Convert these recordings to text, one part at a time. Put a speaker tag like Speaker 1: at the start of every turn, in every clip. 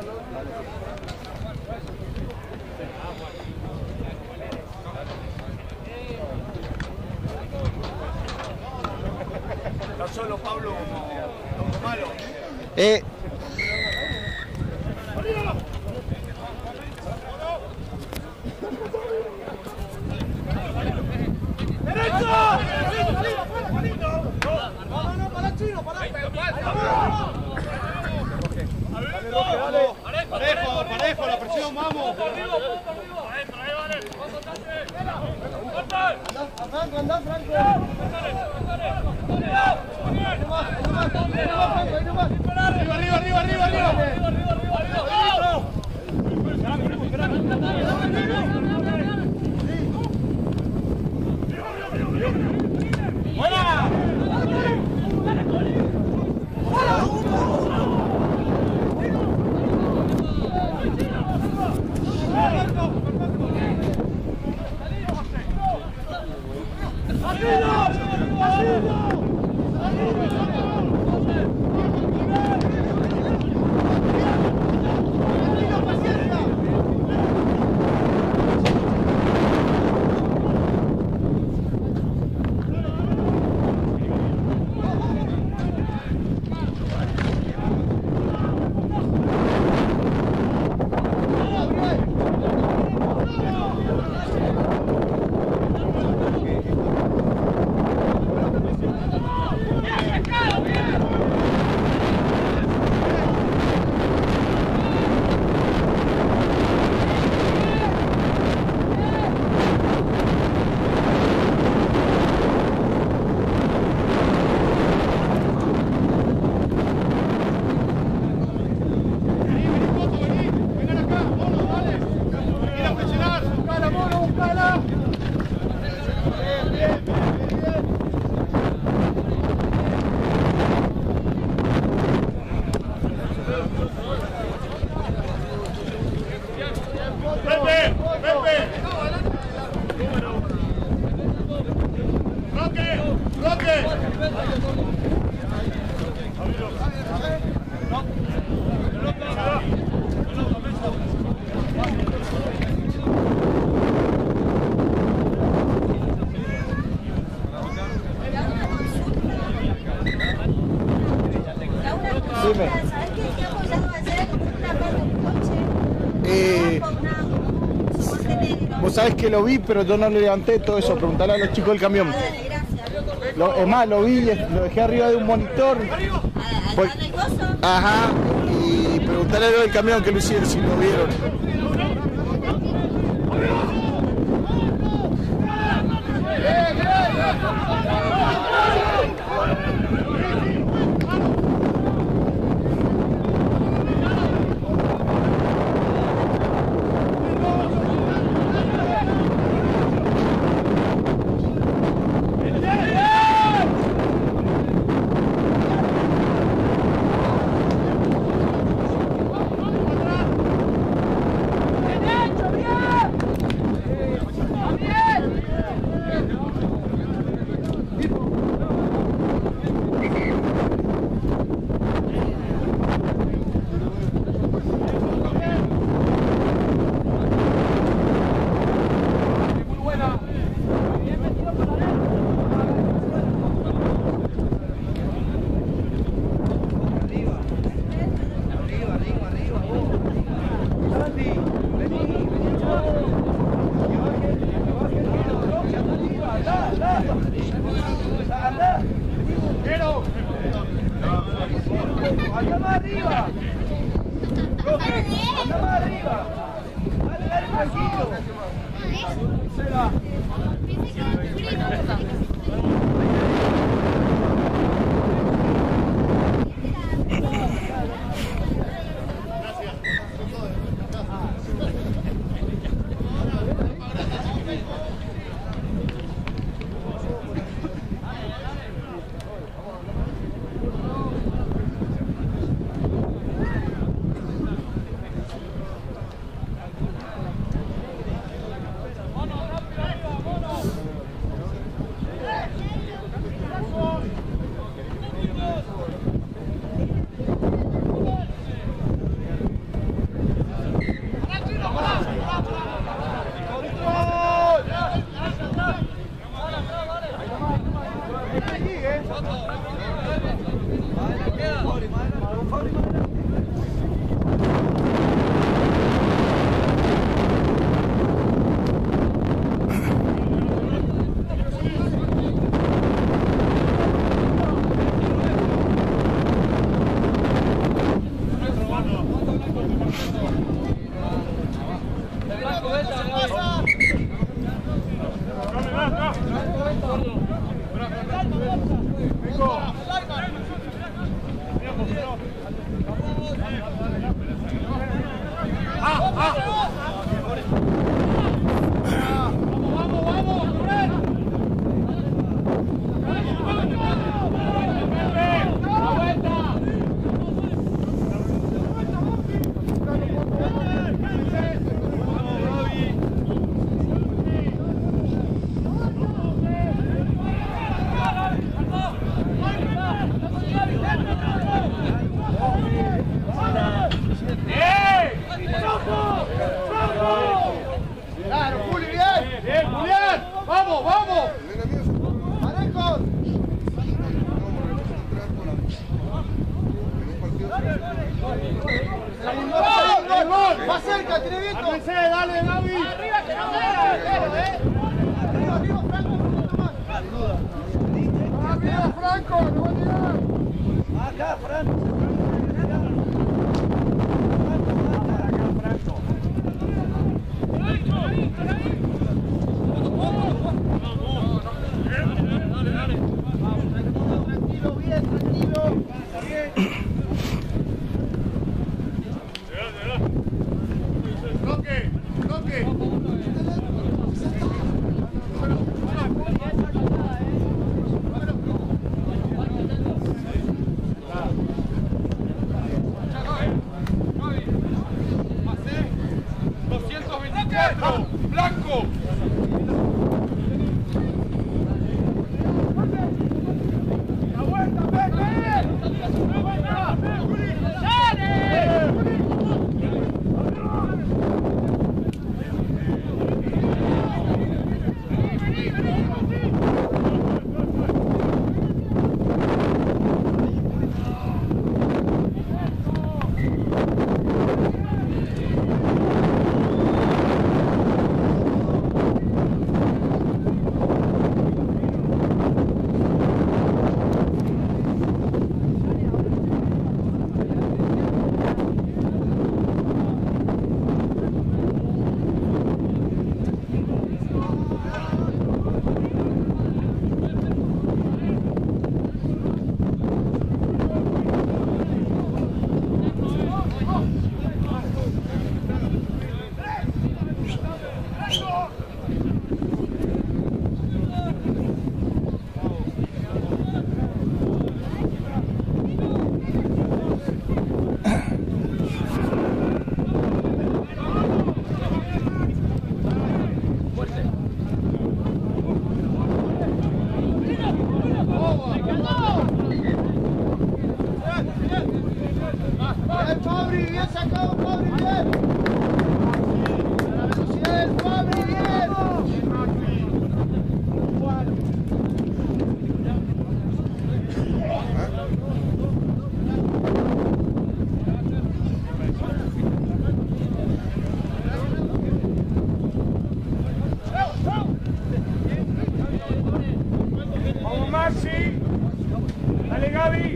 Speaker 1: Está solo Pablo como malo.
Speaker 2: Parejo, la presión, vamos. Andá, Franco. Arriba.
Speaker 3: Vos sabés que lo vi, pero yo no le levanté todo eso. Preguntale a los chicos del camión. Es más, lo vi, lo dejé arriba de un monitor. Ajá. Y preguntale a los del camión que lo hicieron, si lo vieron.
Speaker 2: ¡Anda más arriba! ¡Anda más arriba! ¡Dale, tranquilo! tiene viento. Dale, Gaby. Arriba, que no se haga, arriba, Franco, no va a llegar. Acá, Franco. Tranquilo, bien, tranquilo.
Speaker 1: Roque, Roque. Blanco. La vuelta, Fabri, bien sacado, Fabri, bien. La velocidad del Fabri, bien. Vamos, Maxi. Dale, Gaby.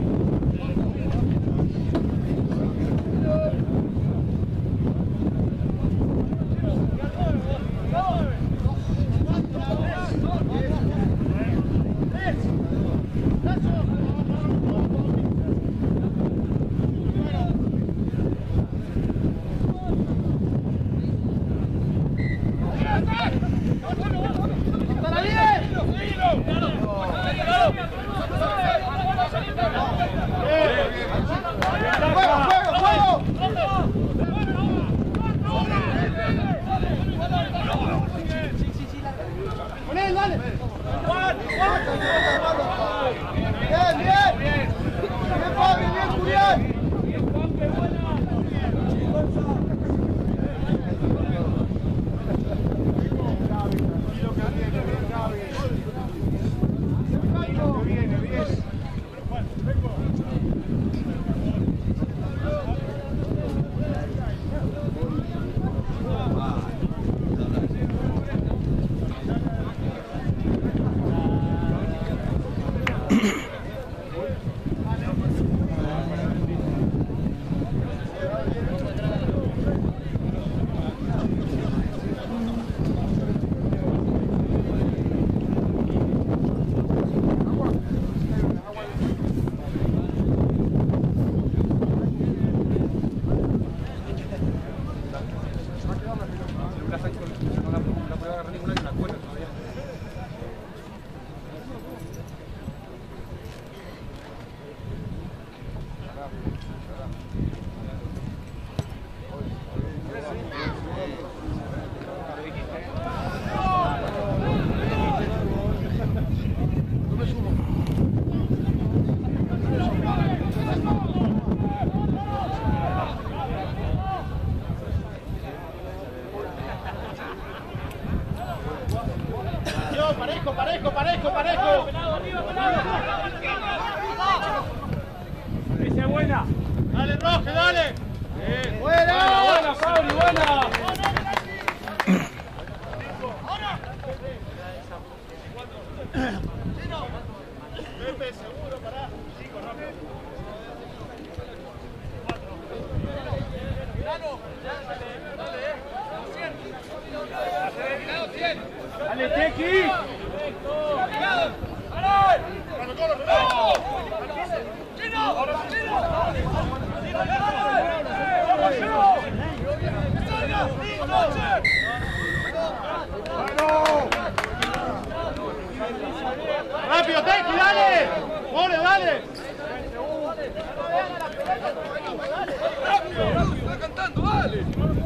Speaker 2: Parejo.
Speaker 1: Esa es buena.
Speaker 2: Dale, Roge, dale.
Speaker 1: Buena, Fabri, buena.
Speaker 2: levantando, dale.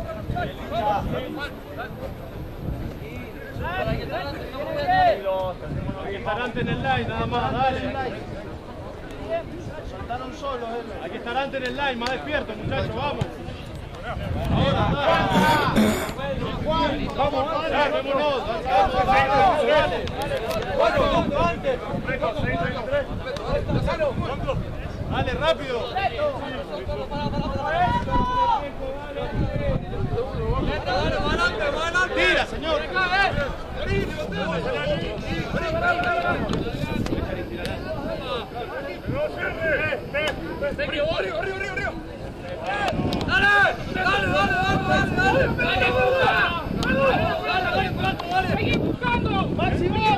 Speaker 4: Hay que estar antes en el line, nada más, dale.
Speaker 1: Soltaron solos,
Speaker 4: Hay que estar antes en el line, más despierto, muchachos, vamos. Vamos, vámonos. Dale, rápido. Tira, señor.
Speaker 2: Seguí buscando. Máximo.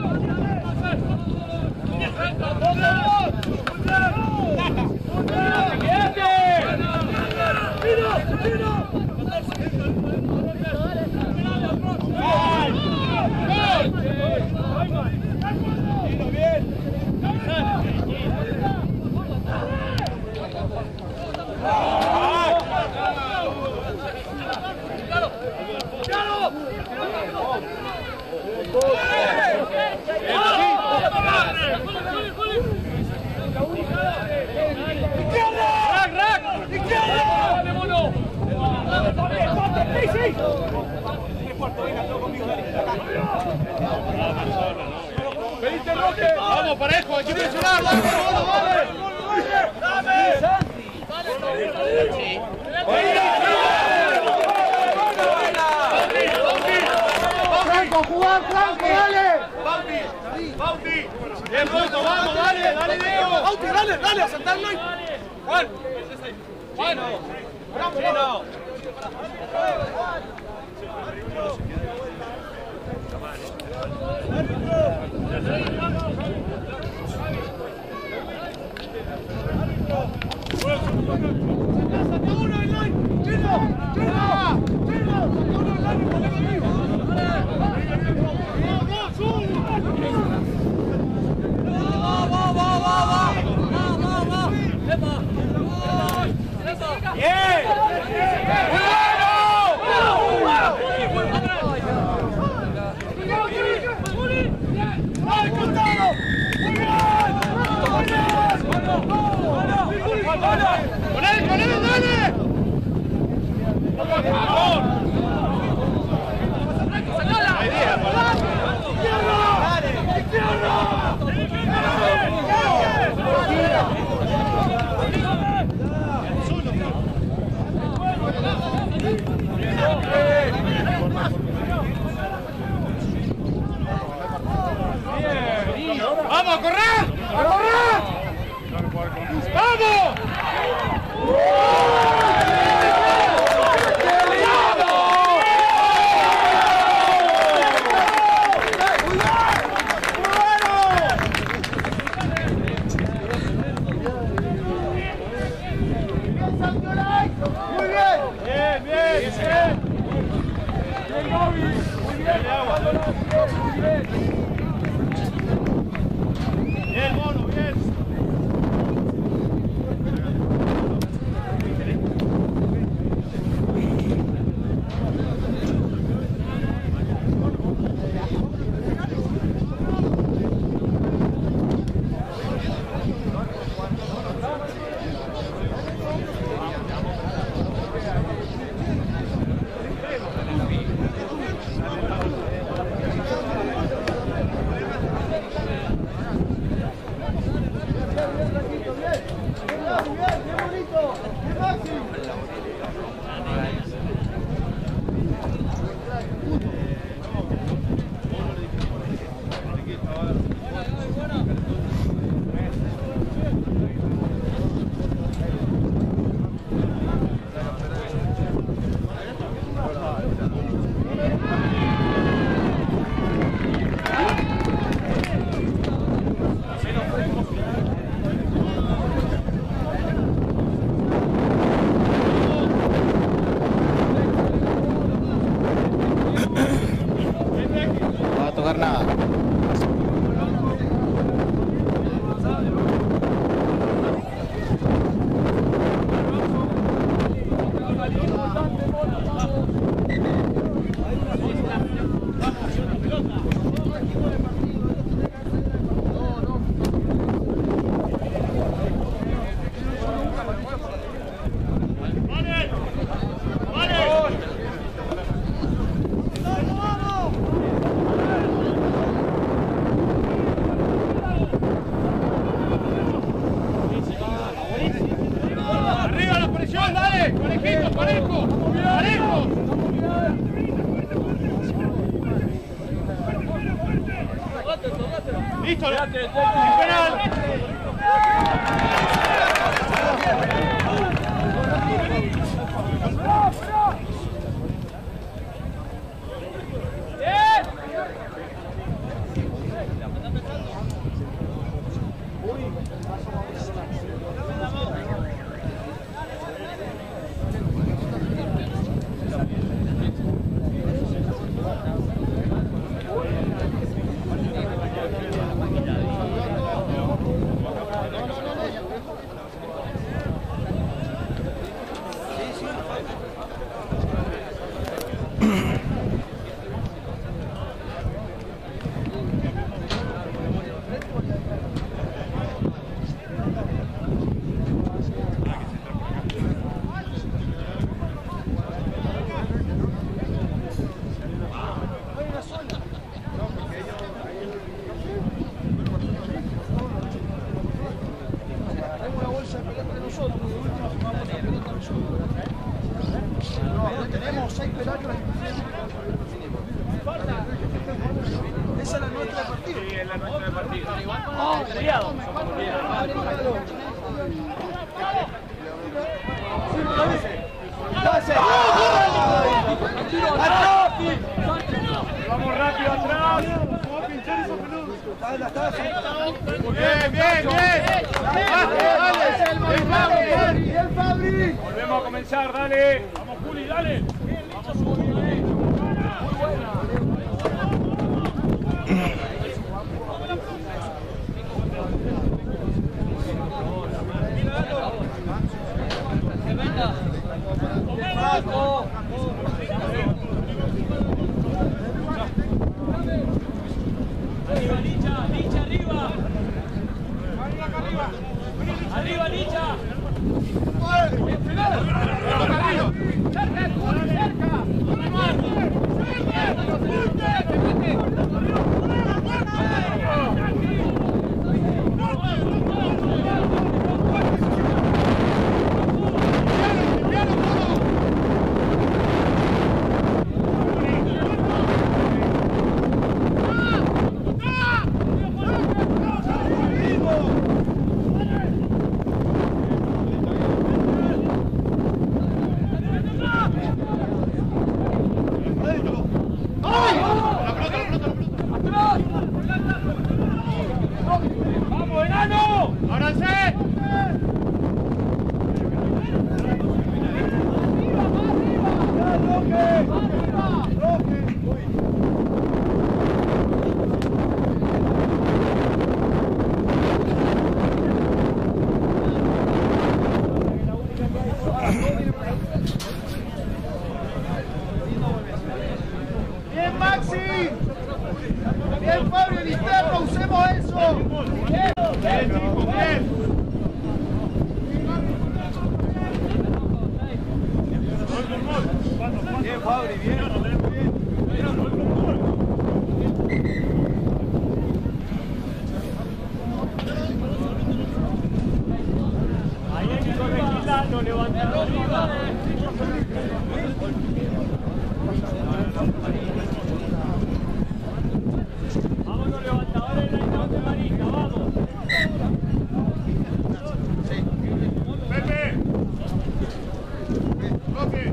Speaker 4: Vamos, parejo, hay que presionar.
Speaker 1: Franco, jugar, Franco, dale.
Speaker 4: Bauti. Bien, Franco, vamos, dale, Diego.
Speaker 2: Bauti, dale, a saltarlo. Juan. Chino.
Speaker 4: ¡Con él, dale! ¡Vamos a correr! ¡Vamos! Bien, mono, bien. parejo! ¡Parejo! ¡Listo! ¡Penal!
Speaker 1: Tenemos 6 pelachos. Esa es la nuestra de partido.
Speaker 4: Sí, es la nuestra de partido.
Speaker 1: ¡Oh, cuidado!
Speaker 4: Vamos rápido atrás. Vamos a pinchar esos peludos. Bien, bien, bien. Dale,
Speaker 1: ¡El Fabri!
Speaker 4: volvemos a comenzar, dale. Vamos, Juli, dale. Vamos, Juli.
Speaker 5: Arriba, Licha, Licha, arriba. Arriba, Licha.
Speaker 4: ¡Vamos, enano! ¡Ábranse!
Speaker 1: ¡Bien, Maxi! ¡Bien, Fabio, el interno! ¡Usemos eso!
Speaker 4: Bien, chicos, bien.
Speaker 1: Bien, Fabri, bien.
Speaker 4: Ahí hay que corregirla, no levantar arriba. Vámonos, levantadores de la de Marina, vamos. Pepe. Roque.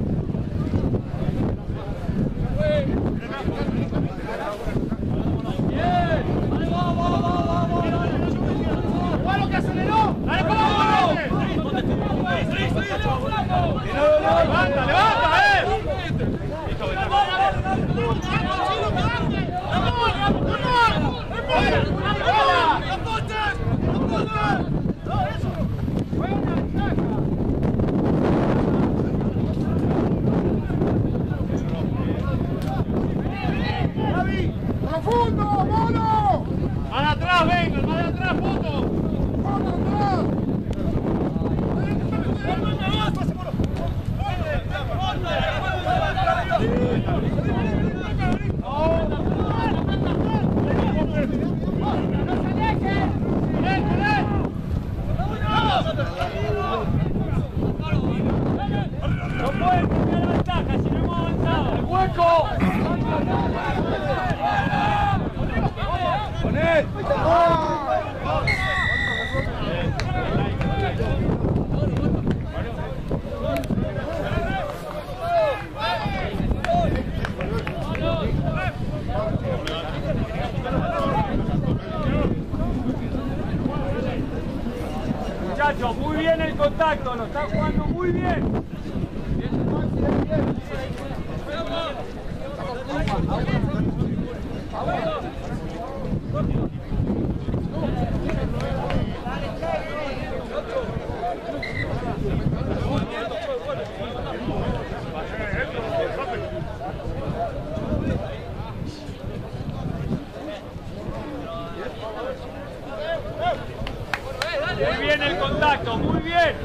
Speaker 1: ¡Bueno, que aceleró!
Speaker 4: ¡Dale, vamos! ¡Levanta, levanta, Listo,
Speaker 1: ¡Profundo, mono!
Speaker 4: ¡Más de atrás, venga! ¡Más de atrás, puto! ¡No puede!
Speaker 5: contacto, lo están jugando muy bien. Muy bien el contacto, muy bien.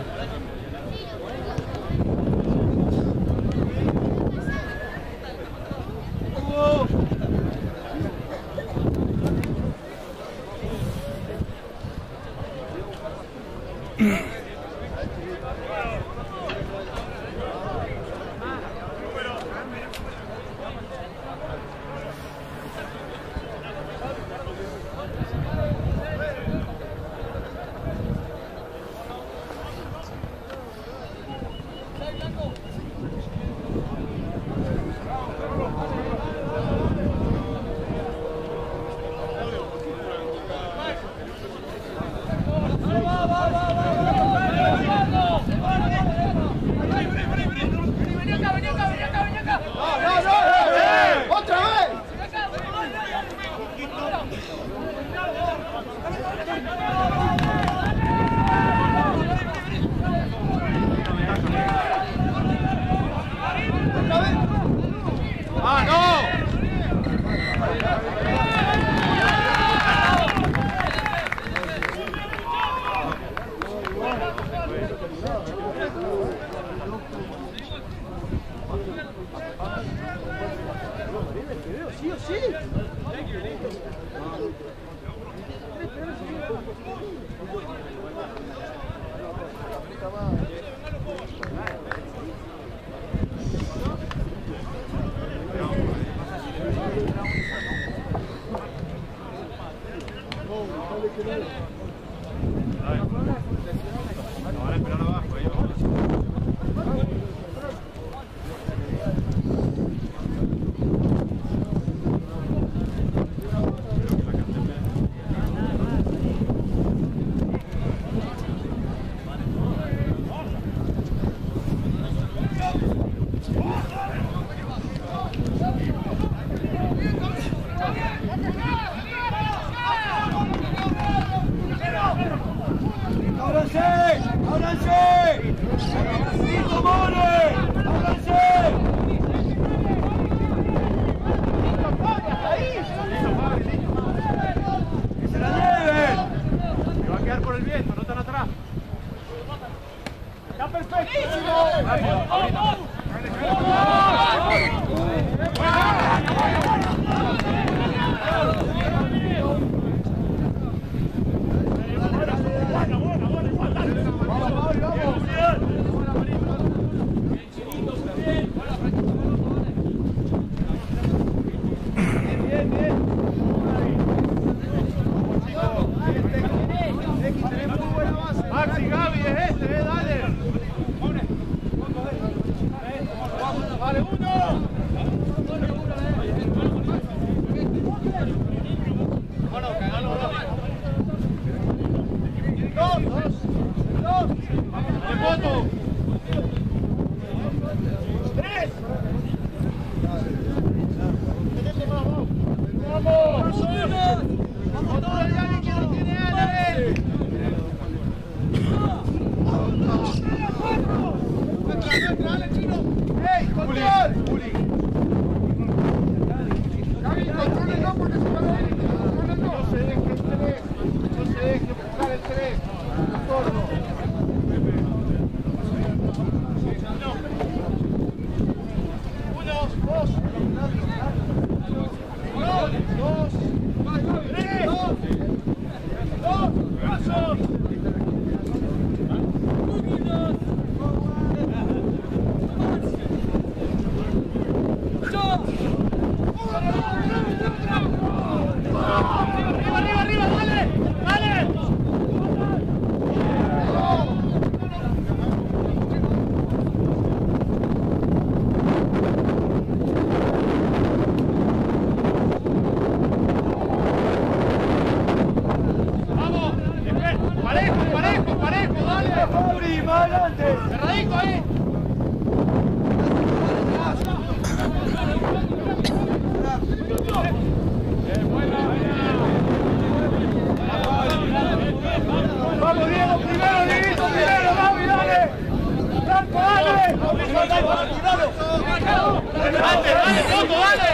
Speaker 4: Dale, Foto, dale.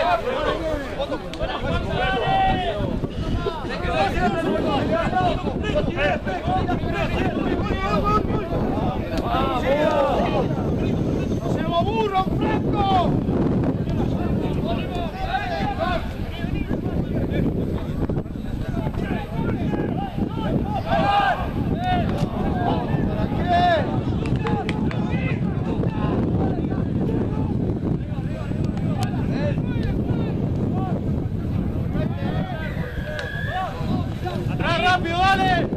Speaker 1: ¡No seamos burros, Franco!
Speaker 4: Atrás, rápido, dale.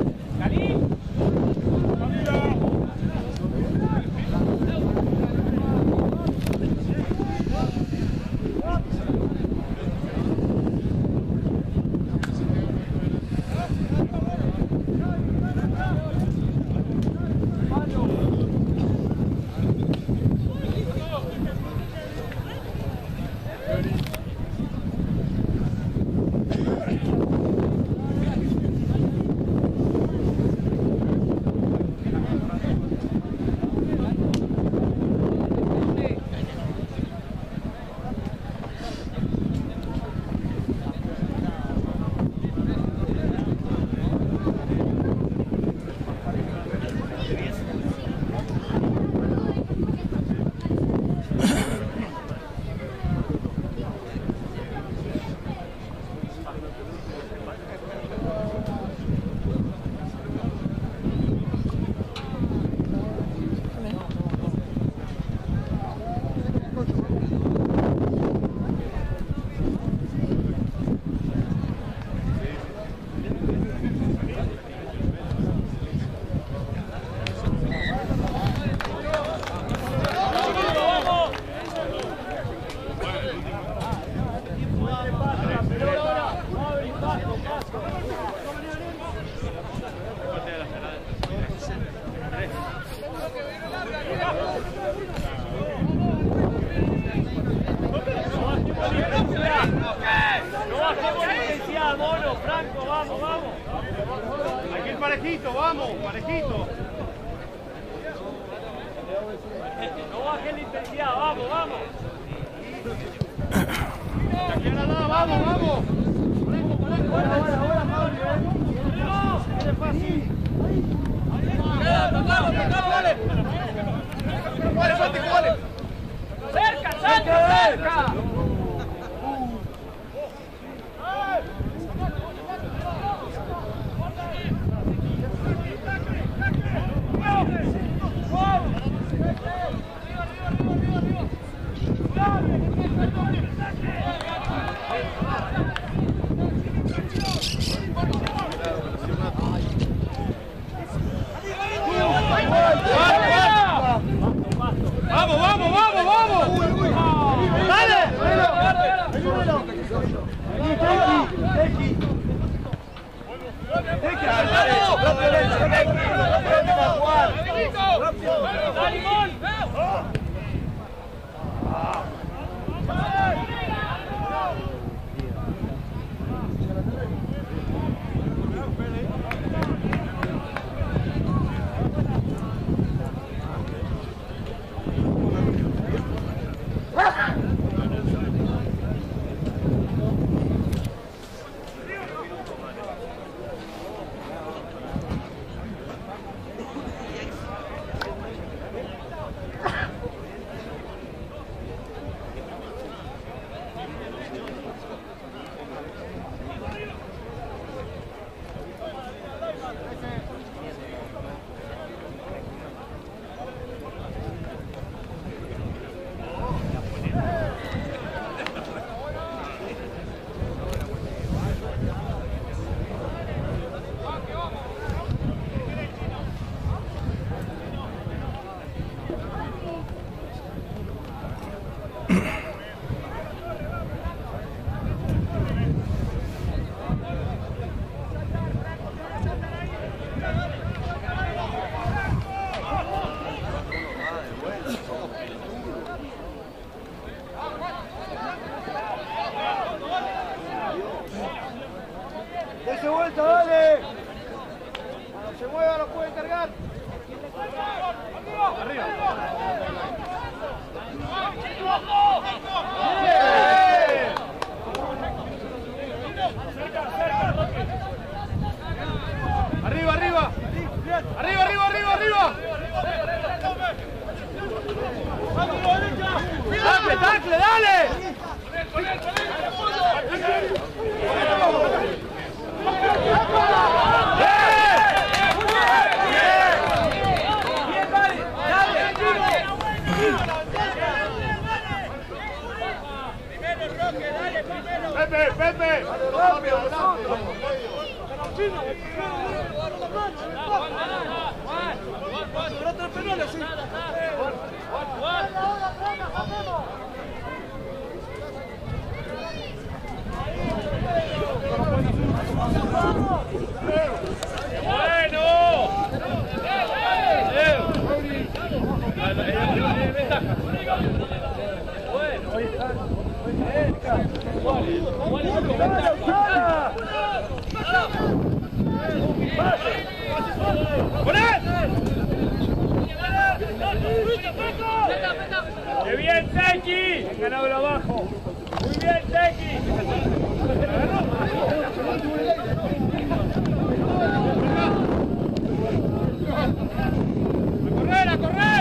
Speaker 5: Franco, vamos, vamos.
Speaker 4: Hay que ir parejito, vamos, parejito.
Speaker 5: No bajes la intensidad, vamos, vamos.
Speaker 4: Aquí a la nada, vamos, vamos.
Speaker 5: ¡Cerca, cerca!
Speaker 4: ¡Vamos, vamos, vamos, vamos! ¡Dale!
Speaker 1: ¡Dese vuelta, dale! Cuando se mueva lo puede cargar.
Speaker 4: Arriba.
Speaker 2: tacle, dale.
Speaker 4: Pepe, Pepe.
Speaker 5: ¡Qué bien, Teki! Ganado abajo. Muy bien, Teki. ¡A correr, a correr!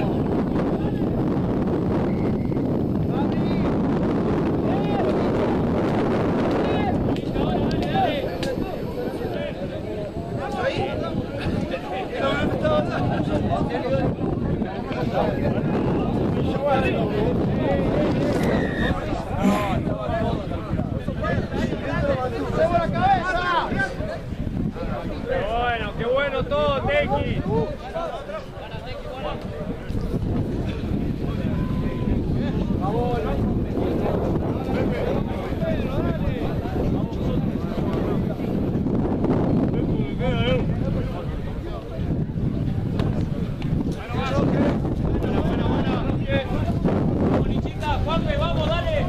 Speaker 5: Qué bueno todo, Teki. Vamos, dale.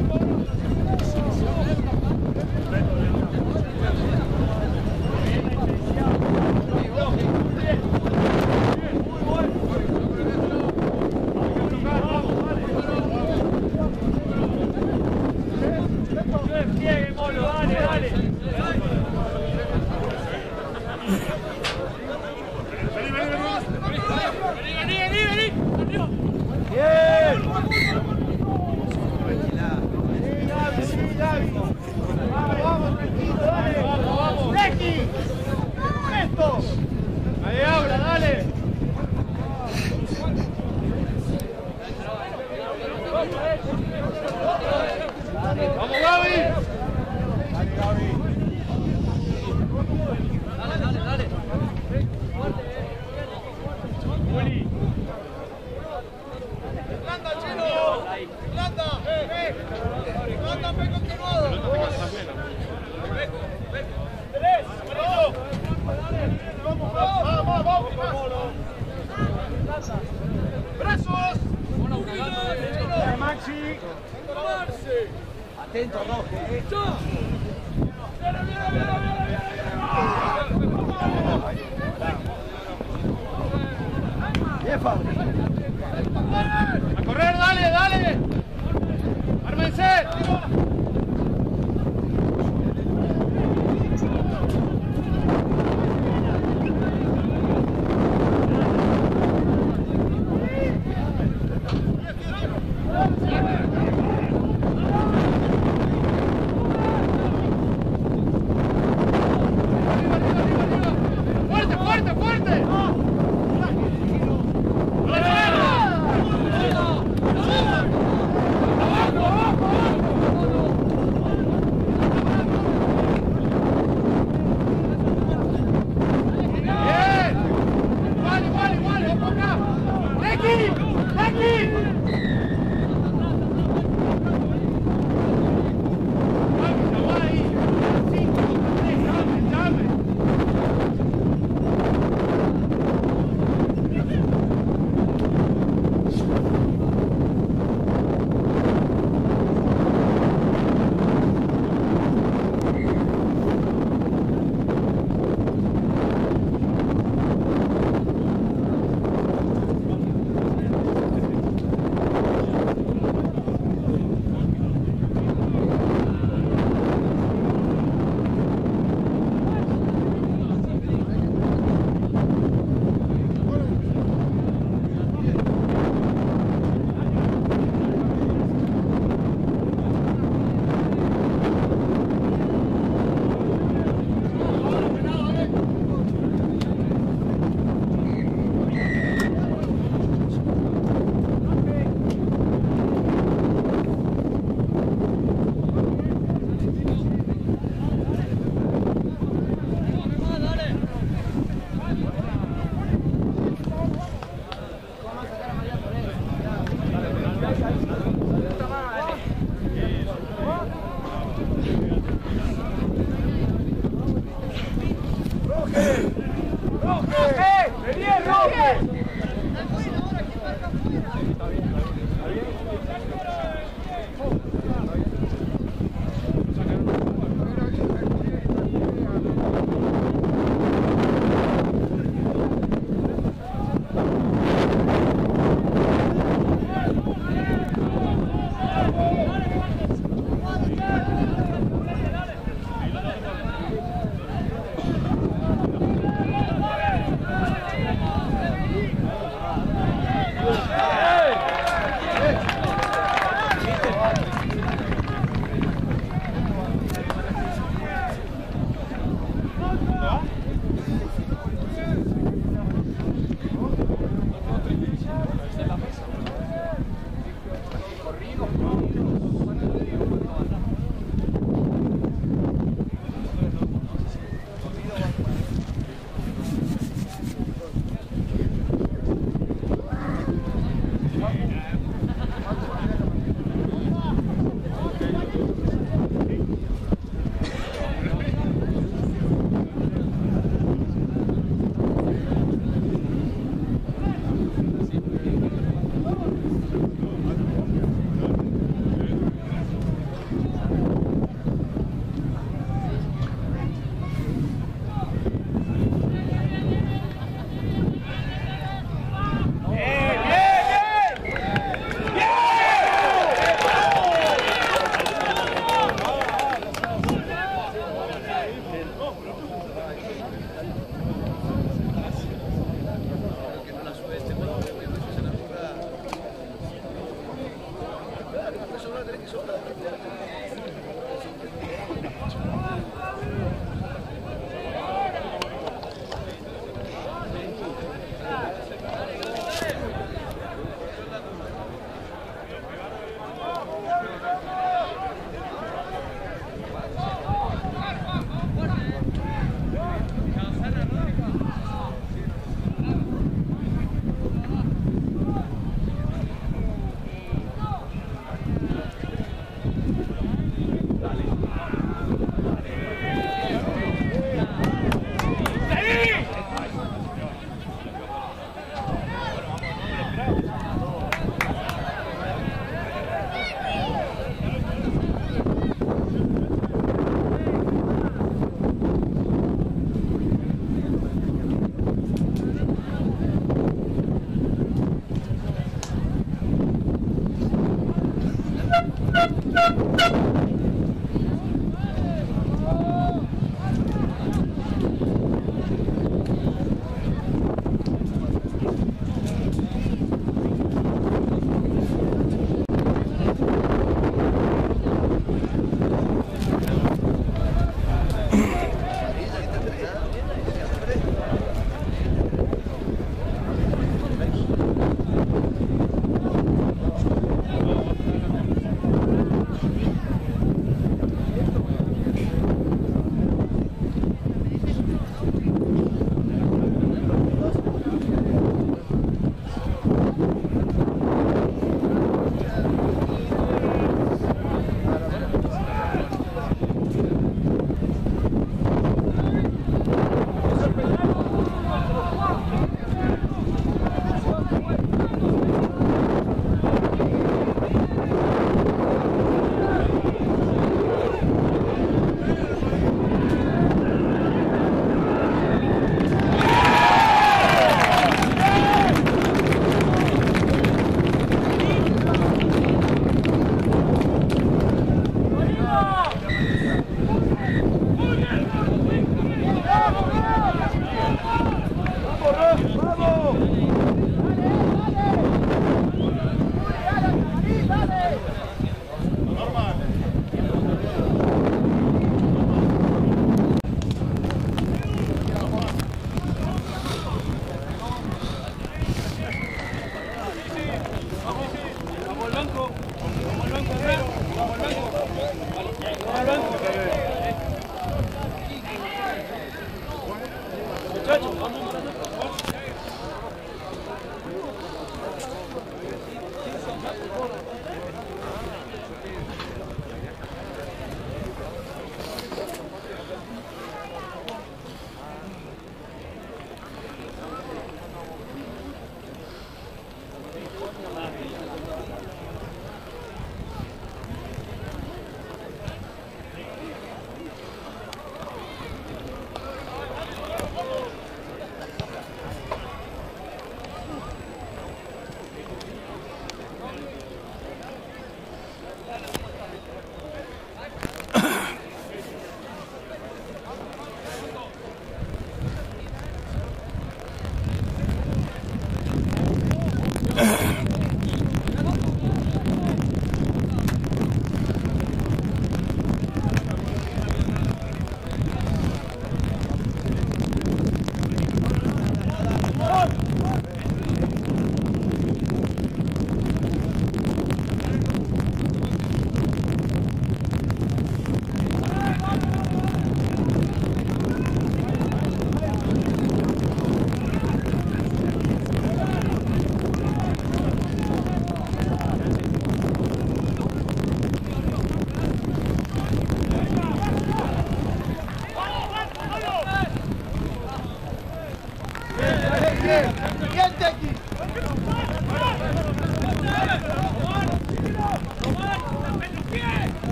Speaker 5: Ahí habla, dale. Vamos, Gaby. Dale, Gaby. Dale. Juli.
Speaker 2: Planta, Chino. Planta. Planta, pe continuado. Tres. Vamos. ¡Brazos!
Speaker 1: Maxi.
Speaker 2: Atento, Roque.
Speaker 1: Bien, Fabri.
Speaker 2: A correr, dale. Ármense. ¡Fuerte! ¡Vale! ¡Aquí!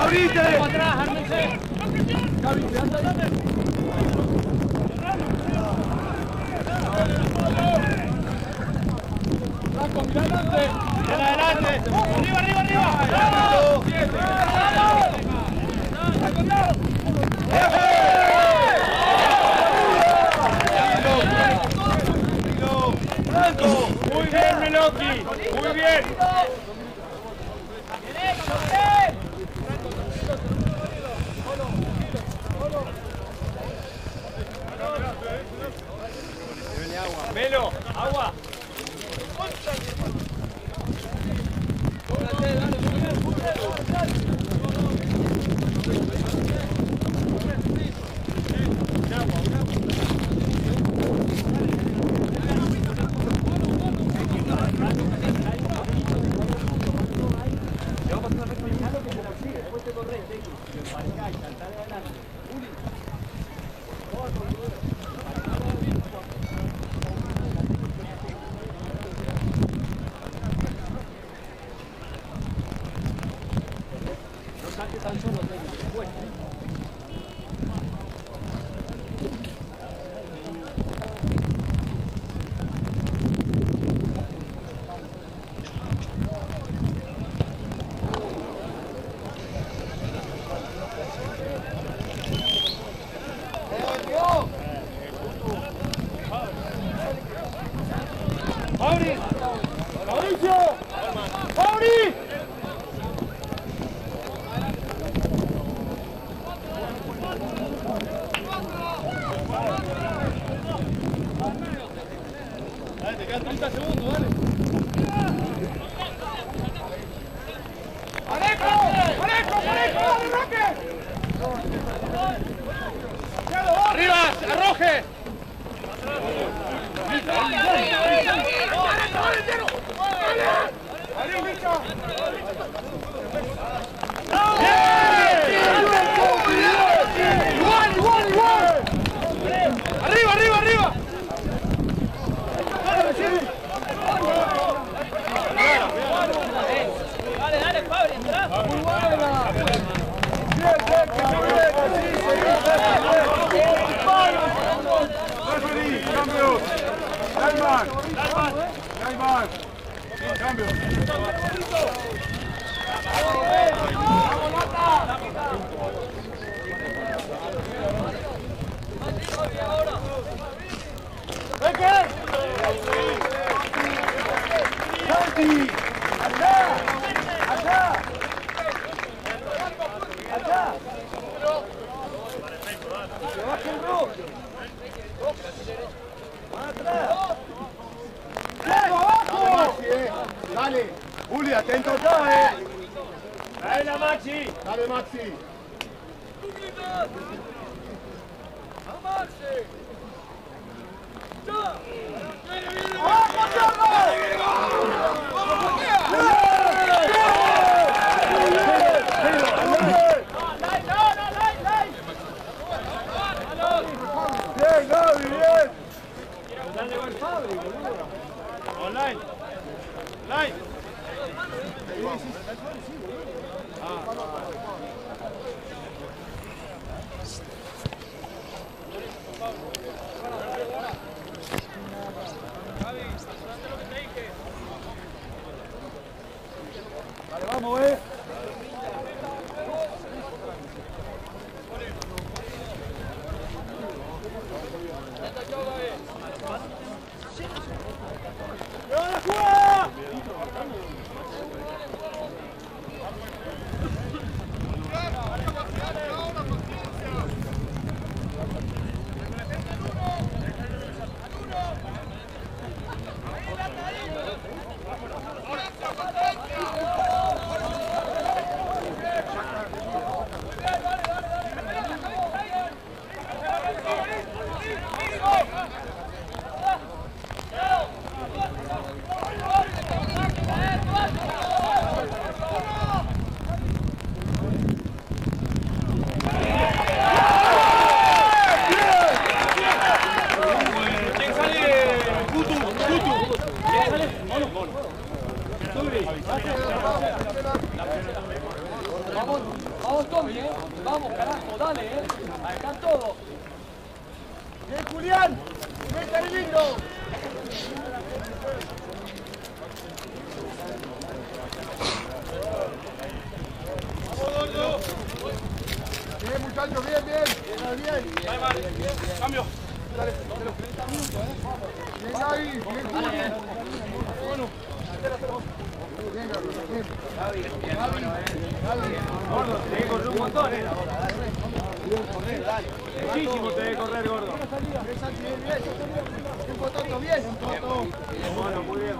Speaker 2: ¡Abrite!
Speaker 5: atrás, ármense.
Speaker 2: Blanco, mira adelante.
Speaker 5: Mira adelante. Arriba, arriba, arriba.
Speaker 2: Blanco.
Speaker 5: Muy bien, Meloki. Muy bien. Melo, agua. ¡Fabri! ¡Mauricio! ¡Fabri! Dale, te quedan 30 segundos, dale. ¡Parejo! ¡Parejo! ¡Parejo! ¡Dale, Roque! ¡Arriba! ¡Arroje! ¡Arriba, arriba, arriba! Dale, dale, Fabri, entrá.
Speaker 2: ¡Muy buena! ¡Referee! ¡Cambio! ¡Dalman! ¡Dalman! ¡Cambio! ¡Becker! ¡Santi! ¡Allá! ¡Allá! ¡Allá! ¡Que baje el rock! ¡Abajo! Dale, Juli, atento acá,
Speaker 5: Dale la Maxi.
Speaker 2: Dale, Maxi. ¡Vamos, bien, Gaby, bien.
Speaker 5: Online. Online.
Speaker 2: Dale, vamos,
Speaker 5: Vamos, carajo, dale, Ahí están todos.
Speaker 1: Bien, Julián. Bien, Carlito. Bien, muchachos, bien.
Speaker 4: Cambio.
Speaker 1: Bien, Gaby. Bien, Julián.
Speaker 5: Gordo, te que correr un montón, Muchísimo te debe correr, gordo.
Speaker 1: Bien, Pototo, bien.
Speaker 5: Bueno, muy bien.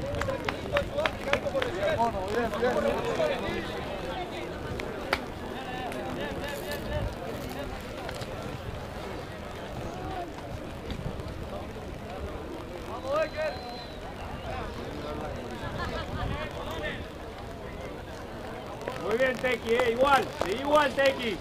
Speaker 5: Muy bien, Tequi, igual, sí, igual, Tequi.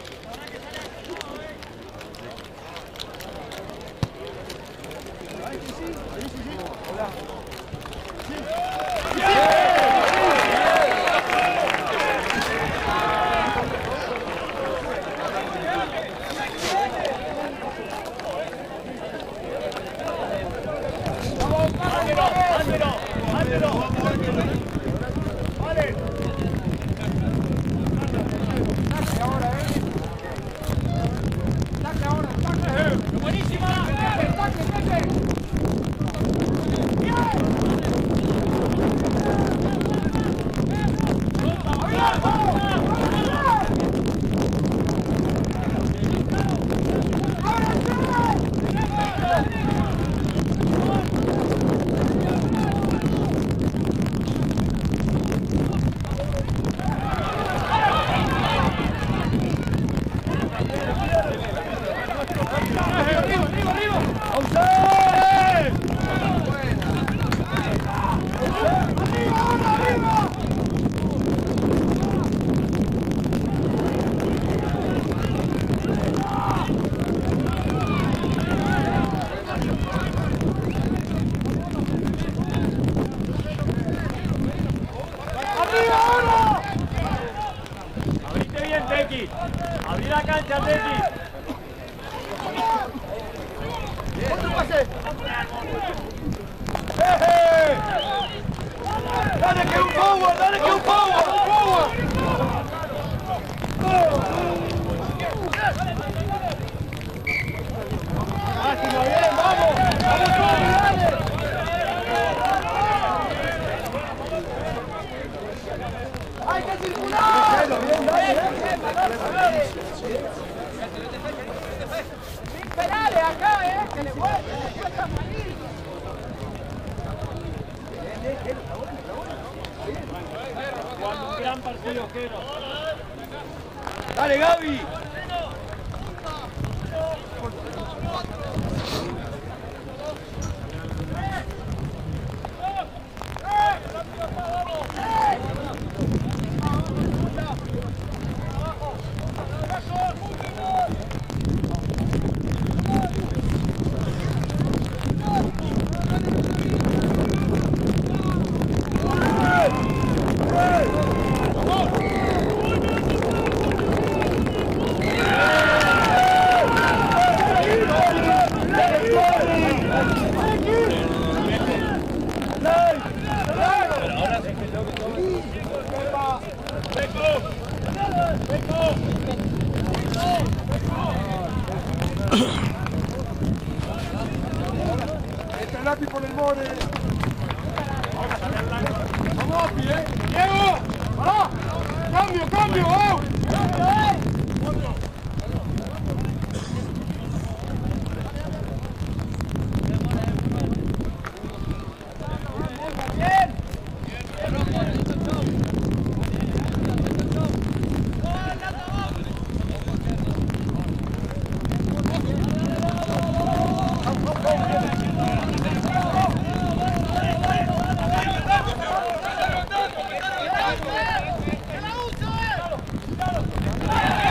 Speaker 5: Abrite bien, Tequi. Abrí la cancha, Tequi.
Speaker 1: Otro pase.
Speaker 4: Dale que un power, dale que un power.
Speaker 1: Máximo, bien, vamos. Vamos todos, dale. Hay que circular. Bien, dale. Penales acá, que le vuelve.
Speaker 5: Jugando un gran partido, Jero.
Speaker 4: Dale, Gaby.
Speaker 1: Está Nati por el more.
Speaker 4: Vamos, Api, Diego. ¡Pará! ¡Cambio!
Speaker 1: ¡Vamos!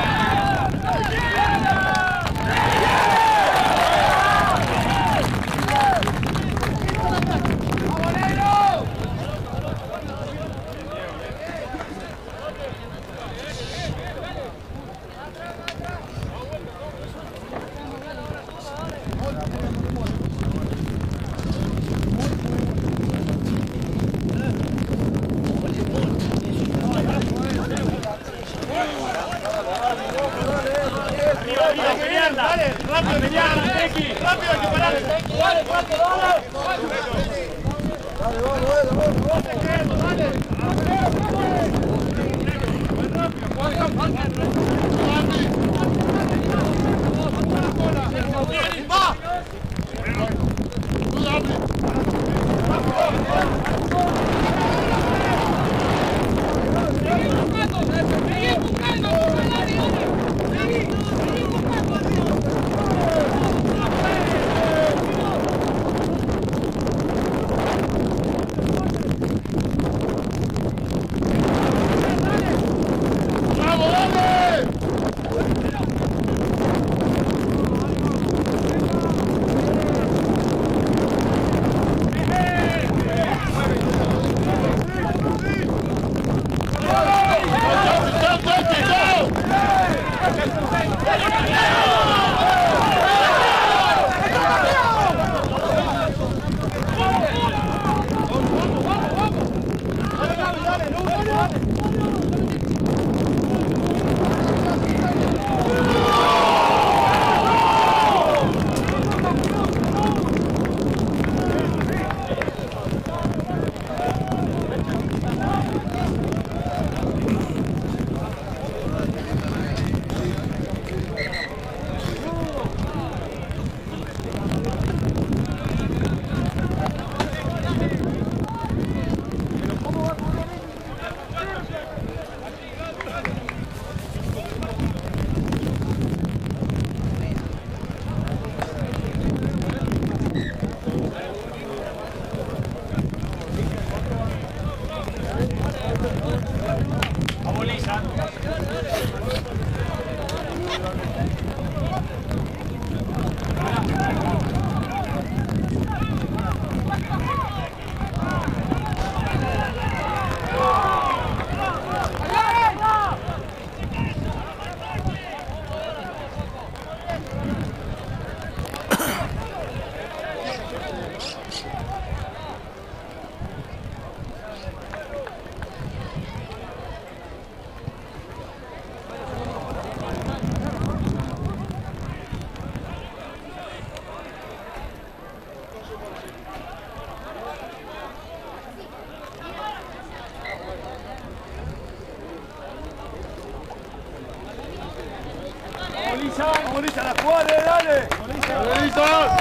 Speaker 4: ¡Molisa, la jugada, dale! ¡Molisa!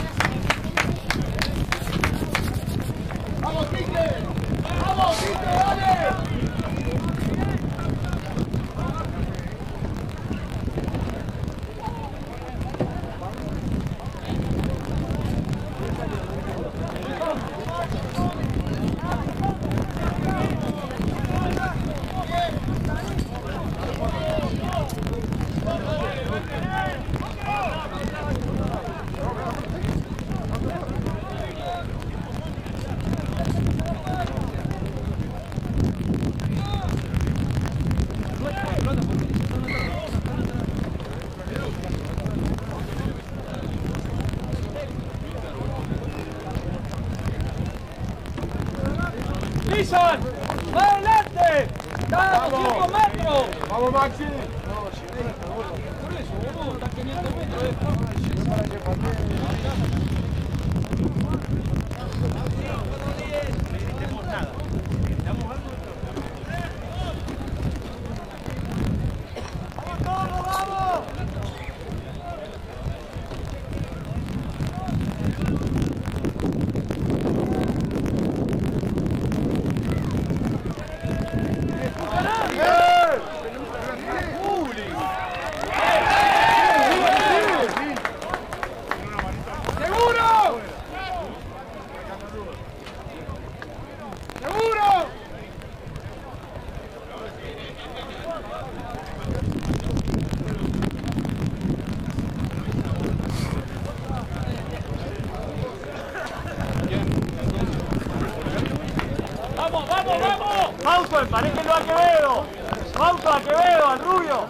Speaker 1: ¡Vamos, Quique! ¡Vamos, Quique, dale!
Speaker 5: ¡Wilson! ¡Va adelante! ¡Está a 200 metros!
Speaker 4: ¡Vamos, Maxi!
Speaker 5: Por eso, boludo, está a 500 metros. ¡Vamos, vamos, vamos! ¡Fausto, emparéjenlo a Quevedo! ¡Fausto a Quevedo, al rubio!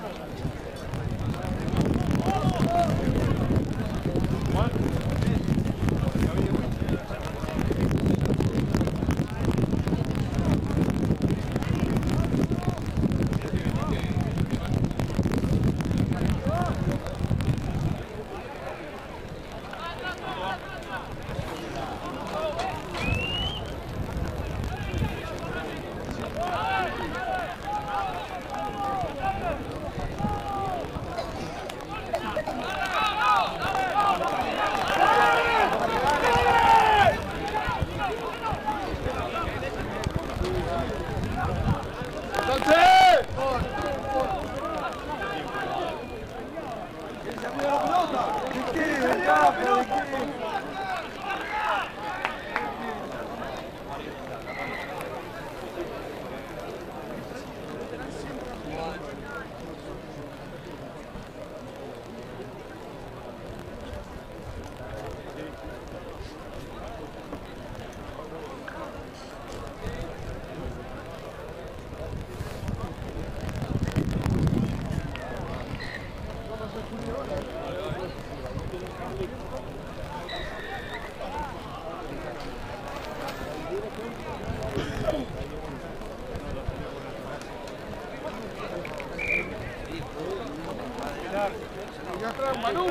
Speaker 5: Manu.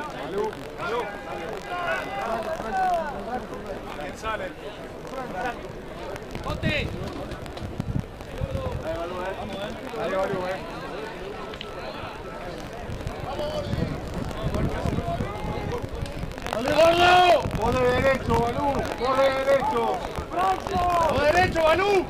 Speaker 5: ¿Quién sale? ¡Ponte!
Speaker 3: Dale, Balú,
Speaker 2: ¡Dale, Balú! ¡Vos de derecho, Balú! ¡Vos de derecho! ¡Vos de derecho, Balú!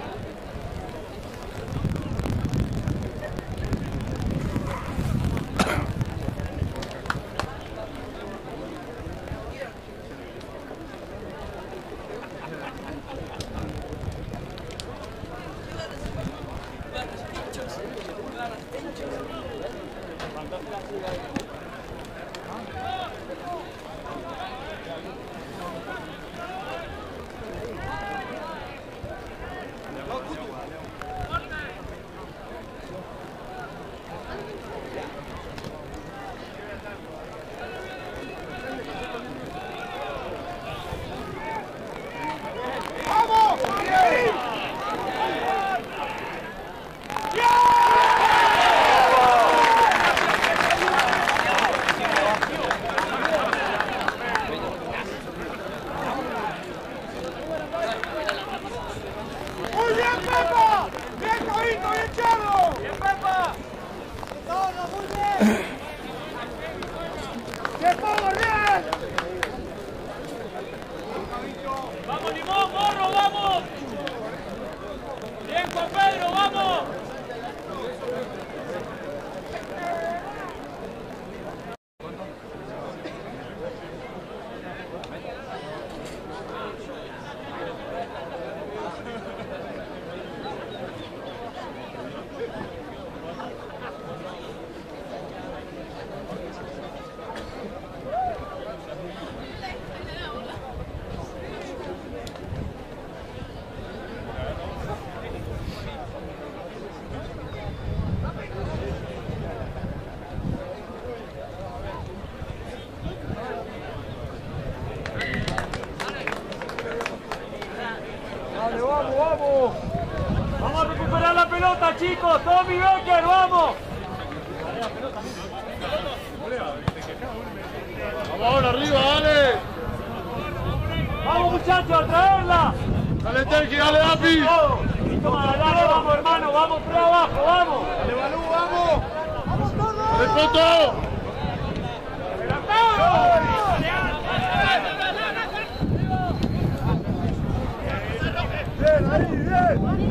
Speaker 5: ¡Vamos, Limón, Morro, vamos! ¡Bien, Juan Pedro, vamos! ¡Vamos a recuperar la pelota, chicos! ¡Tommy Becker, vamos!
Speaker 2: ¡Vamos ahora arriba, dale!
Speaker 5: ¡Vamos, muchachos, a traerla!
Speaker 2: ¡Dale, Terki, dale, Api!
Speaker 5: Dale, vamos, hermano, vamos por abajo, vamos.
Speaker 2: ¡Dale, Balú, vamos! ¡Vamos todos! ¡Dale, Poto! ¡Bien, ahí, bien!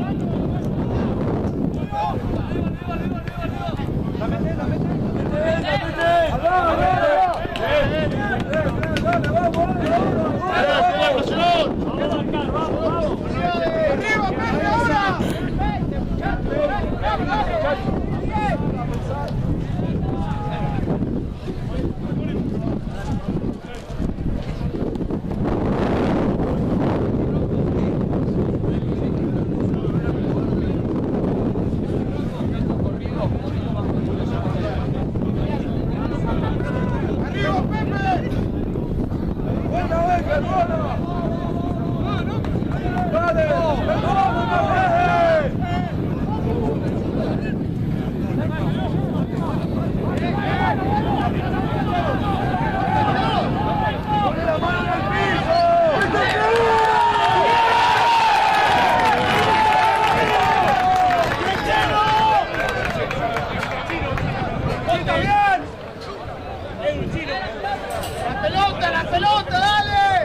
Speaker 1: ¡La pelota, dale!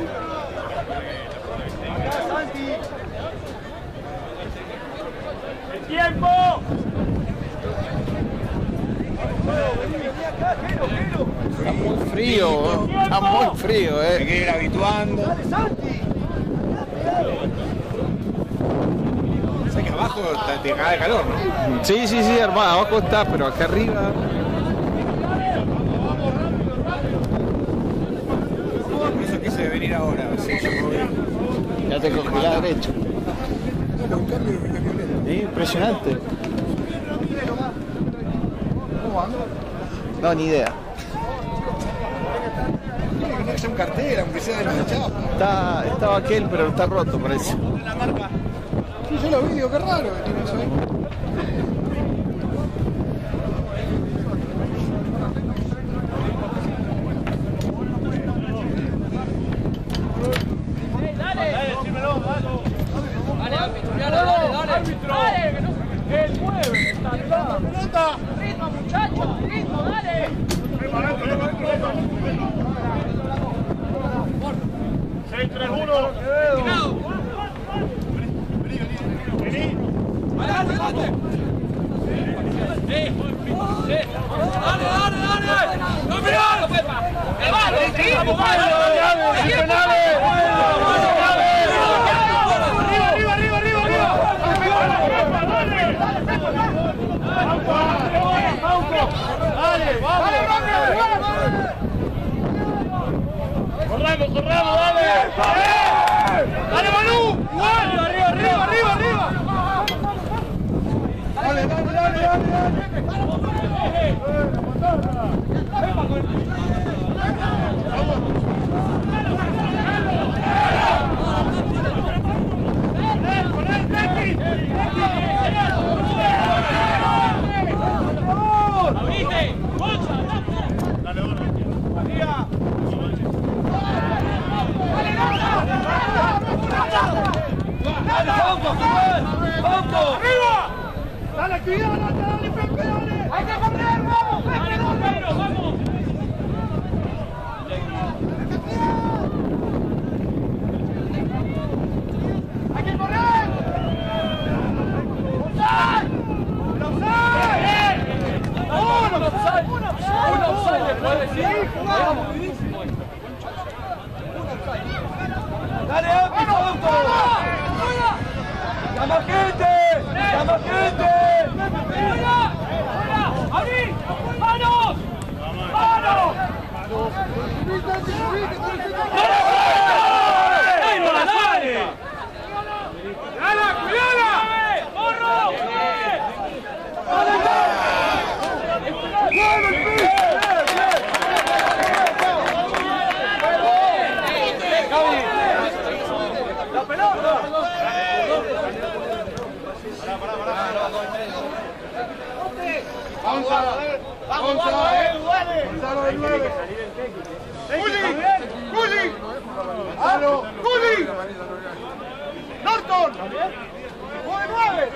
Speaker 5: ¡El tiempo!
Speaker 3: Está muy frío, está muy frío,
Speaker 2: Hay que ir habituando.
Speaker 1: ¡Dale, Santi!
Speaker 2: Sé que abajo te cae de calor, ¿no?
Speaker 3: Sí, sí, sí, hermano, abajo está, pero acá arriba.
Speaker 2: Por eso quise venir ahora. Sí,
Speaker 3: Ya te congelás derecho. Impresionante. No, ni idea.
Speaker 2: Tiene que ser un cartel, aunque sea de la chapa.
Speaker 3: Estaba aquel, pero está roto, parece.
Speaker 2: Sí, yo lo vi, digo, qué raro que tiene eso ahí.
Speaker 5: árbitro! ¡Dale! Que no se... ¡El 9! ¡Está atrás! ¡Pelota! ¡Ritmo, muchachos! ¡Ritmo, dale!
Speaker 2: 6-3-1. Vení.
Speaker 5: ¡Adelante! ¡Dale! ¡No mirá! ¡Que vale! ¡Seguimos!
Speaker 2: Corramos, dale. Dale, Manu. Igual. Arriba. Dale. ¡Arriba! ¡Dale actividad, dale, Pepe, dale! ¡Hay que correr, vamos, Pepe, vamos! ¡Hay que correr!
Speaker 5: ¡Un offside le puede decir!
Speaker 2: ¡Dale, Auto! ¡Llama gente!
Speaker 5: ¡Abrí! ¡Manos! ¡Manos! ¡Dale! ¡Cuidala! ¡Morro!
Speaker 2: ¡La pelota! ¡Gulli! ¡Norton! ¡Juega 9!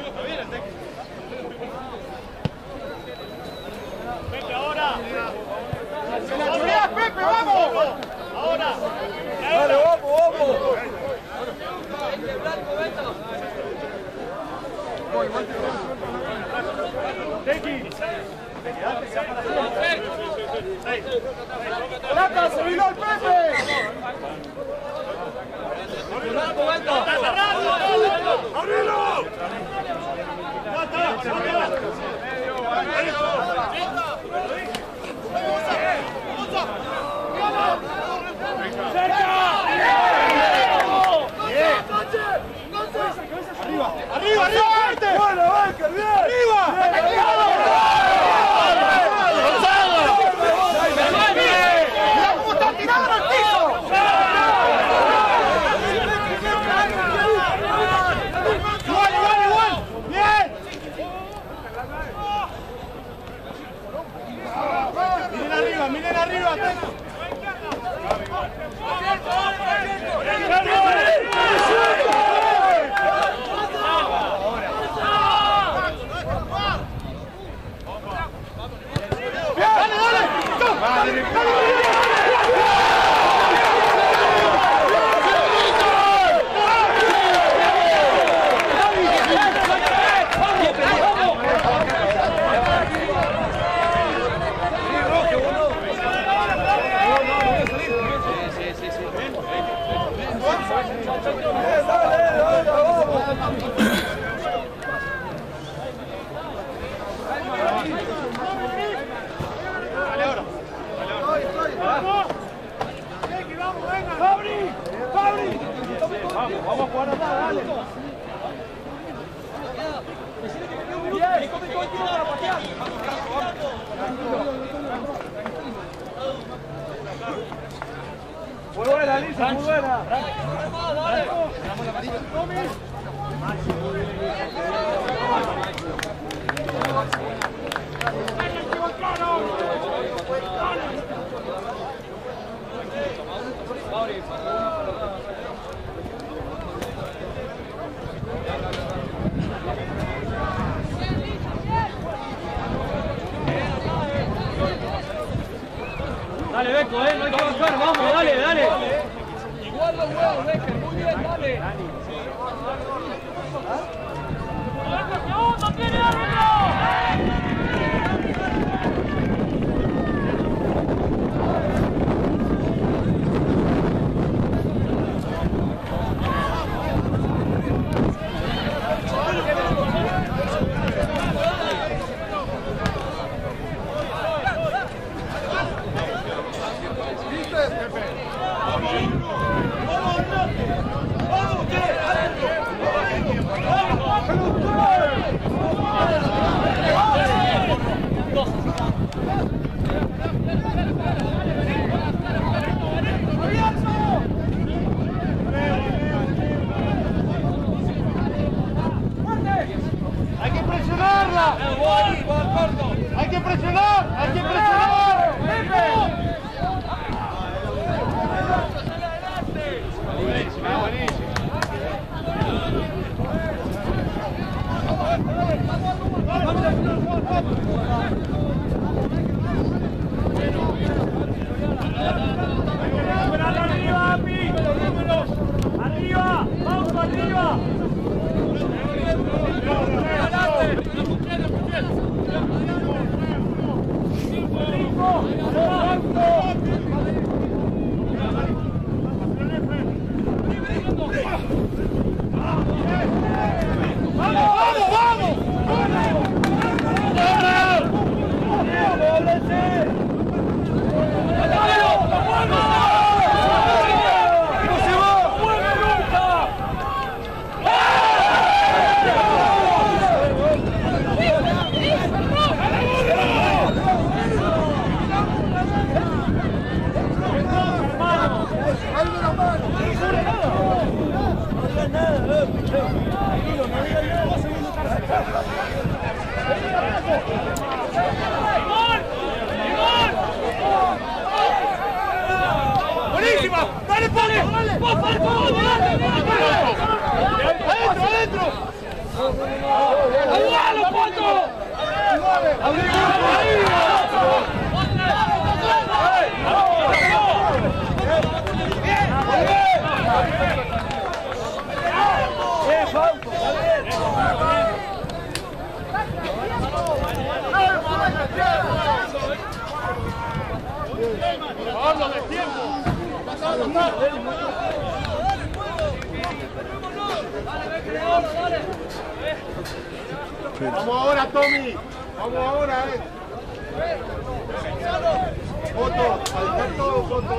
Speaker 4: Pepe, ahora.
Speaker 2: ¡Se la choreás, Pepe, vamos!
Speaker 4: Ahora.
Speaker 2: ¡Dale, vamos! ¡Plata, se vino el Pepe!
Speaker 4: ¡Está cerrado!
Speaker 2: ¡Abrilo! ¡Arriba, fuerte! ¡Buena, Banker, bien! ¡Arriba! ¡Mira cómo está tirado al piso! ¡Igual! ¡Bien! ¡Miren arriba! Vamos a jugar acá, dale. Muy buena, Lisa, muy buena.
Speaker 5: Vamos, Decker, muy bien, dale. ¡Segundo, tiene árbitro!
Speaker 2: ¡Hay que presionarla! ¡Hay que presionar! ¡Hay que presionar! Buenísimo, buenísimo.
Speaker 5: ¡Arriba, Api! ¡Arriba! ¡Vamos arriba!
Speaker 2: ¡Buenísima! ¡Dale, Paco! ¡Dale! ¡Adentro, adentro! ¡Ayúdalo, Paco! ¡Pablo, de tiempo! ¡Vamos ahora, Tommy! ¡Vamos ahora, Foto, a dejar todo, foto,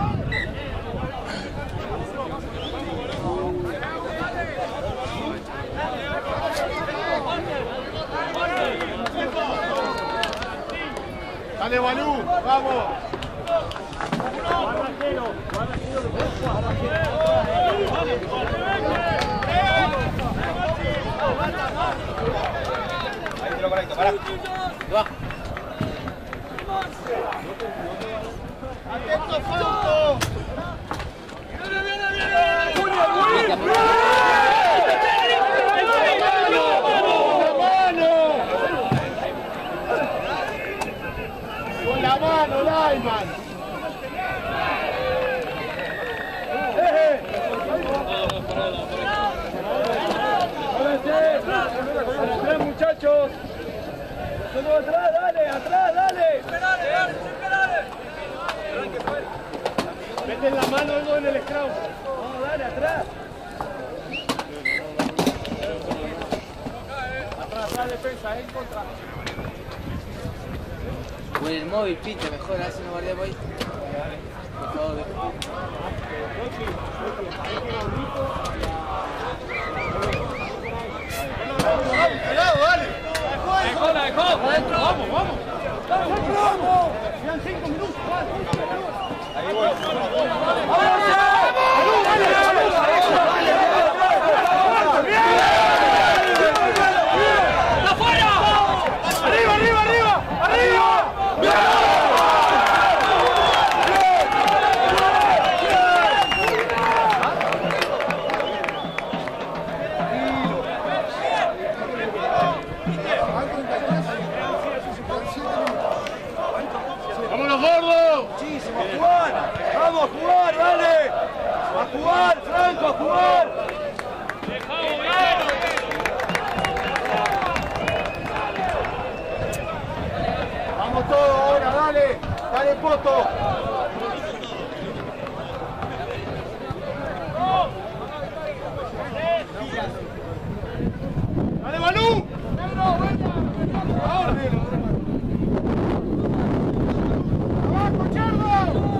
Speaker 2: Dale, Balú, vamos.
Speaker 4: Ahí te lo correcto, pará.
Speaker 2: ¡Atento, Fausto! ¡Con la mano, Lyman!
Speaker 5: ¡Atrás, muchachos! ¡Solo atrás, dale! ¡Atrás, dale! ¡Esperale, dale!
Speaker 2: Meten la mano algo en el scrum.
Speaker 5: ¡Vamos, dale, atrás! Atrás, defensa, en contra.
Speaker 6: O el móvil, pinta, mejor, hace una guardia por ahí. Por favor,
Speaker 2: Dale!
Speaker 5: ¡La dejó!
Speaker 2: ¡Vamos, vamos!
Speaker 5: ¡Vamos!
Speaker 2: Quedan 5 minutos.
Speaker 4: Ahí voy.
Speaker 5: ¡Está fuera!
Speaker 2: ¡Arriba, arriba, arriba! ¡Arriba! Franco, a jugar.
Speaker 1: Vamos todos ahora, dale. Dale, Poto.
Speaker 2: ¡Dale, Manu! ¡Ahora! ¡Abajo, Cherdo!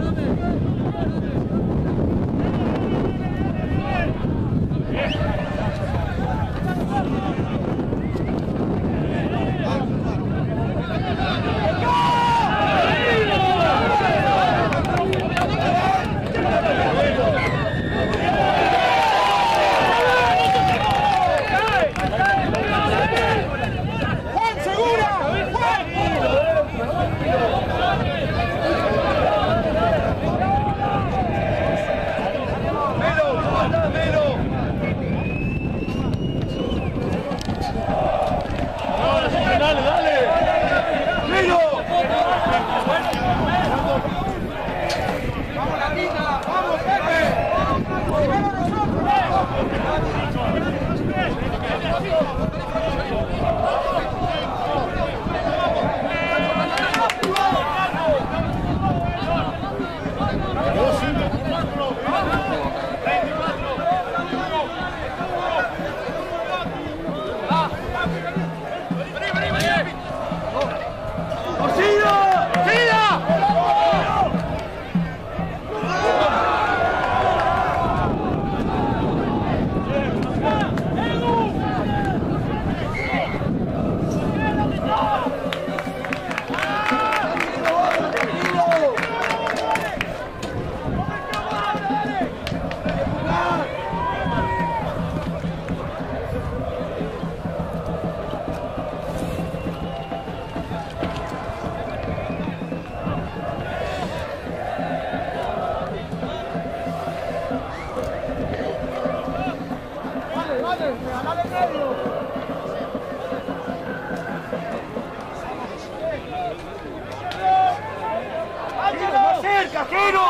Speaker 2: ¡Acerca, Jero!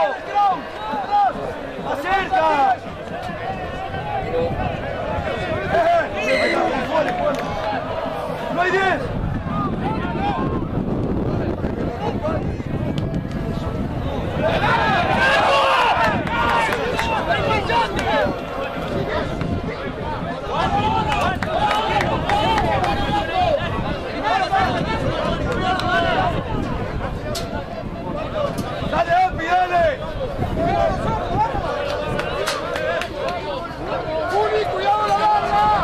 Speaker 2: ¡Acerca! ¡No hay 10! ¡Dale, Api, dale! ¡Juli, cuidado la barra!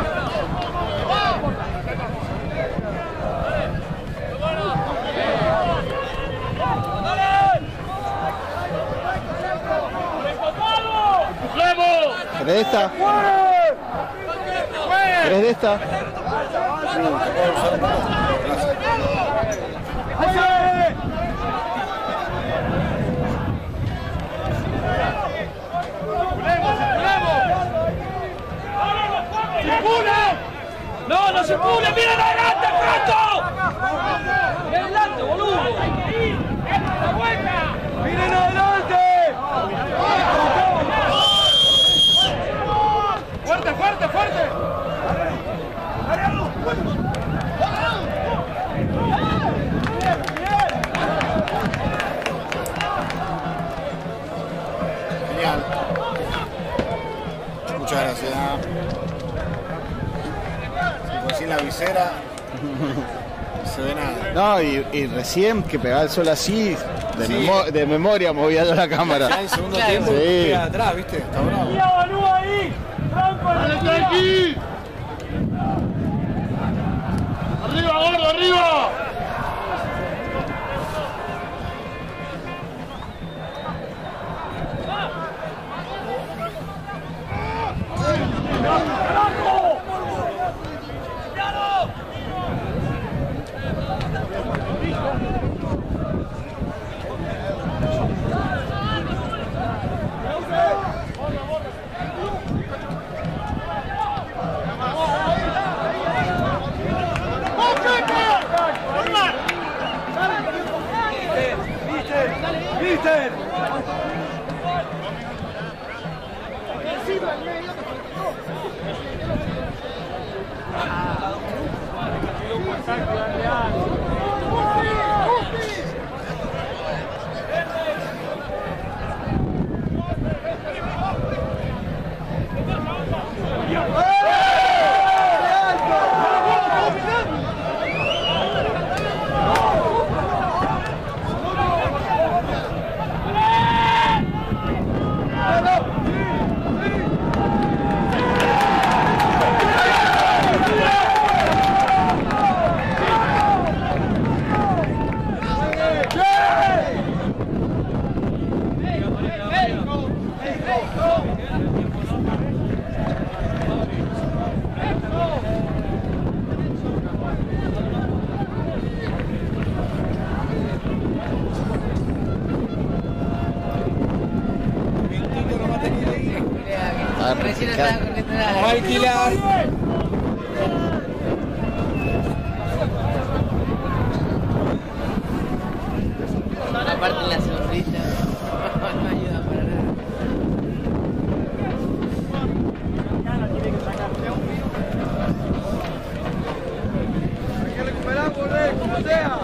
Speaker 3: ¿Querés de esta? ¿Querés de esta?
Speaker 2: ¡No, no se pule! ¡Miren adelante, Franco! ¡Miren adelante, boludo! ¡La vuelta! ¡Miren adelante! ¡Fuerte, fuerte, fuerte!
Speaker 3: Genial. Muchas gracias. Sin la visera no se ve nada. No, y recién que pegaba el sol así, de memoria movía yo la cámara.
Speaker 6: Ya en segundo tiempo queda atrás, ¿viste? Está bravo.
Speaker 2: ¡Mira, Balú ahí! ¡Franco,
Speaker 1: ¡Dale, tranqui! ¡Arriba, gordo, arriba!
Speaker 6: Recién estaba corriendo nada.
Speaker 2: Vamos a alquilar.
Speaker 6: Aparte la sombrita. No ayuda para nada.
Speaker 2: Hay que recuperar, volver, como sea.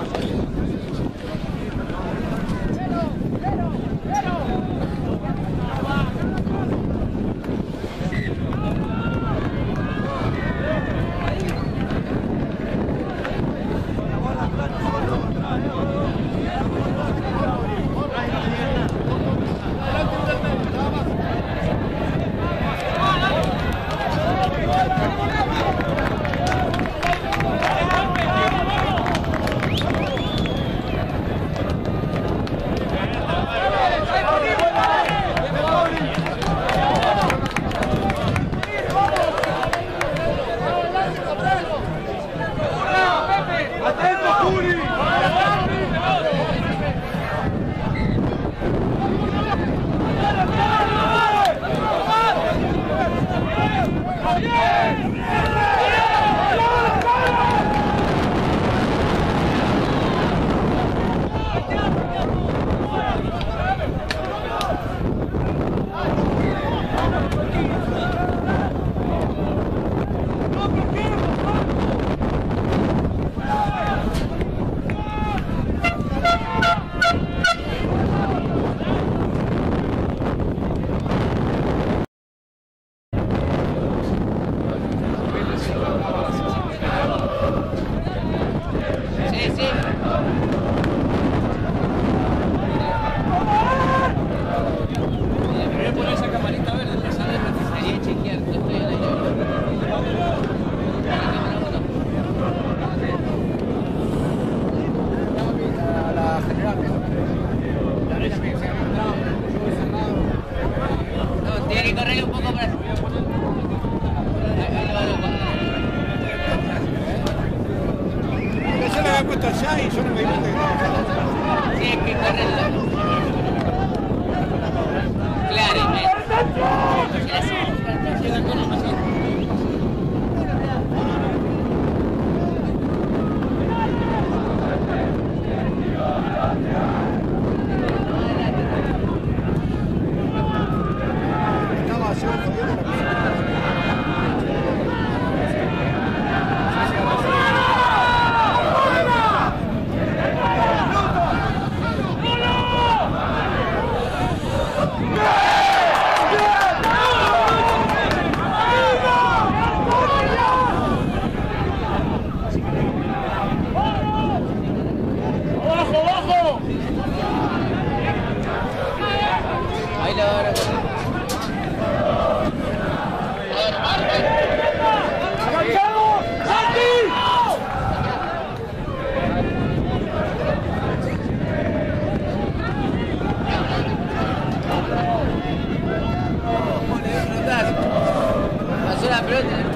Speaker 6: Pasó la pelota.